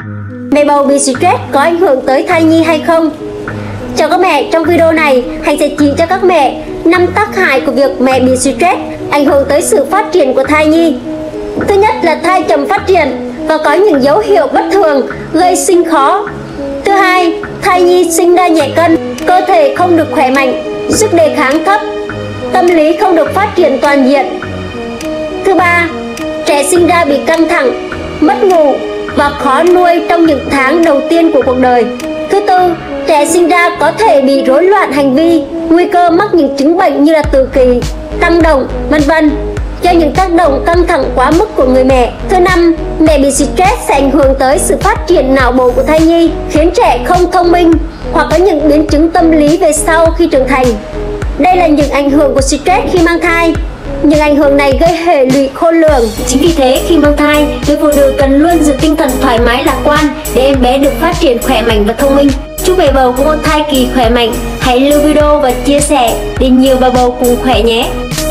Mẹ bầu bị stress có ảnh hưởng tới thai nhi hay không? Chào các mẹ, trong video này Hạnh sẽ chỉ cho các mẹ 5 tác hại của việc mẹ bị stress ảnh hưởng tới sự phát triển của thai nhi. Thứ nhất là thai chậm phát triển và có những dấu hiệu bất thường gây sinh khó. Thứ hai, thai nhi sinh ra nhẹ cân, cơ thể không được khỏe mạnh, sức đề kháng thấp, tâm lý không được phát triển toàn diện. Thứ ba, trẻ sinh ra bị căng thẳng, mất ngủ và khó nuôi trong những tháng đầu tiên của cuộc đời. Thứ tư, trẻ sinh ra có thể bị rối loạn hành vi, nguy cơ mắc những chứng bệnh như là tự kỷ, tăng động, vân vân do những tác động căng thẳng quá mức của người mẹ. Thứ năm, mẹ bị stress sẽ ảnh hưởng tới sự phát triển não bộ của thai nhi, khiến trẻ không thông minh hoặc có những biến chứng tâm lý về sau khi trưởng thành. Đây là những ảnh hưởng của stress khi mang thai. Những ảnh hưởng này gây hệ lụy khôn lường. Chính vì thế, khi mang thai, người phụ nữ cần luôn giữ tinh thần thoải mái lạc quan để em bé được phát triển khỏe mạnh và thông minh. Chúc mẹ bầu có một thai kỳ khỏe mạnh. Hãy lưu video và chia sẻ để nhiều bà bầu cùng khỏe nhé.